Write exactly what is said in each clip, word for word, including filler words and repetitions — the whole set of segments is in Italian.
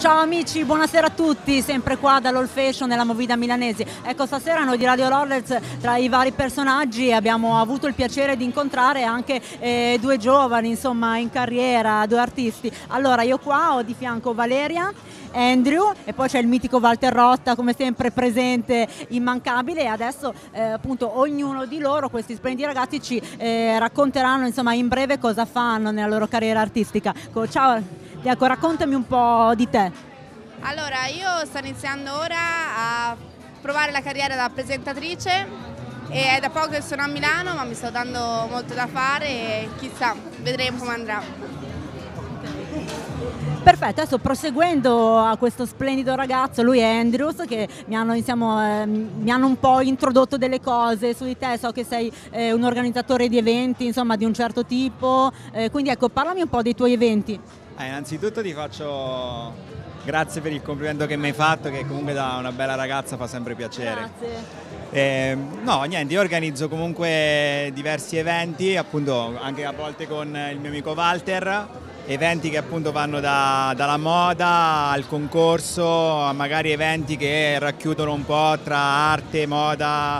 Ciao amici, buonasera a tutti, sempre qua dall'All Fashion nella Movida Milanesi. Ecco, stasera noi di Radio Rollers, tra i vari personaggi, abbiamo avuto il piacere di incontrare anche eh, due giovani, insomma, in carriera, due artisti. Allora, io qua ho di fianco Valeria, Andrew e poi c'è il mitico Walter Rotta, come sempre presente, immancabile, e adesso eh, appunto ognuno di loro, questi splendidi ragazzi, ci eh, racconteranno insomma in breve cosa fanno nella loro carriera artistica. Ciao, ecco, raccontami un po' di te. Allora, io sto iniziando ora a provare la carriera da presentatrice e è da poco che sono a Milano, ma mi sto dando molto da fare e chissà, vedremo come andrà. Perfetto, adesso proseguendo a questo splendido ragazzo, lui è Andrews, che mi hanno, diciamo, eh, mi hanno un po' introdotto delle cose su di te, so che sei eh, un organizzatore di eventi, insomma, di un certo tipo, eh, quindi ecco, parlami un po' dei tuoi eventi. Eh, innanzitutto ti faccio grazie per il complimento che mi hai fatto, che comunque da una bella ragazza fa sempre piacere. Grazie. Eh, no, niente, io organizzo comunque diversi eventi, appunto anche a volte con il mio amico Walter, eventi che appunto vanno da, dalla moda al concorso, a magari eventi che racchiudono un po' tra arte, moda,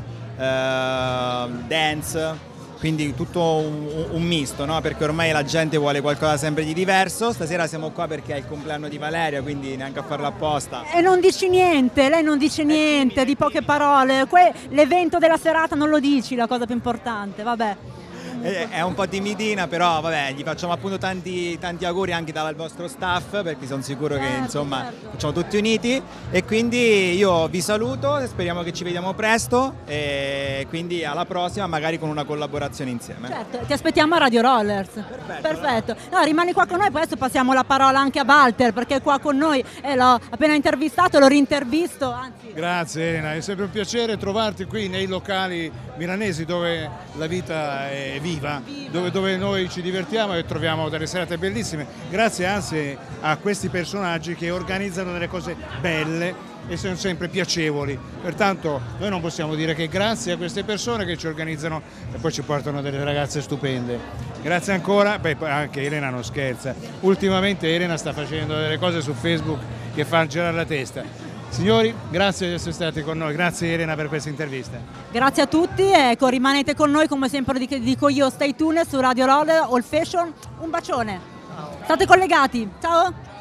eh, dance. Quindi tutto un, un misto, no? Perché ormai la gente vuole qualcosa sempre di diverso. Stasera siamo qua perché è il compleanno di Valeria, quindi neanche a farlo apposta. E non dici niente, lei non dice niente, di poche parole. L'evento della serata non lo dici, la cosa più importante, vabbè. È un po' timidina, però vabbè, gli facciamo appunto tanti, tanti auguri anche dal vostro staff, perché sono sicuro certo, che insomma certo. facciamo tutti uniti, e quindi io vi saluto, speriamo che ci vediamo presto e quindi alla prossima, magari con una collaborazione insieme. Certo, ti aspettiamo a Radio Rollers. Perfetto. Perfetto. No, rimani qua con noi, poi adesso passiamo la parola anche a Walter, perché è qua con noi e l'ho appena intervistato, l'ho rintervisto, anzi. Grazie Elena, è sempre un piacere trovarti qui nei locali milanesi dove la vita è viva, Viva. Dove, dove noi ci divertiamo e troviamo delle serate bellissime, grazie anzi a questi personaggi che organizzano delle cose belle e sono sempre piacevoli. Pertanto noi non possiamo dire che grazie a queste persone che ci organizzano e poi ci portano delle ragazze stupende. Grazie ancora. Beh, anche Elena non scherza, ultimamente Elena sta facendo delle cose su Facebook che fanno girare la testa. Signori, grazie di essere stati con noi, grazie Elena per questa intervista. Grazie a tutti, ecco, rimanete con noi, come sempre dico io, stay tuned su Radio Roller, All Fashion, un bacione. State collegati, ciao!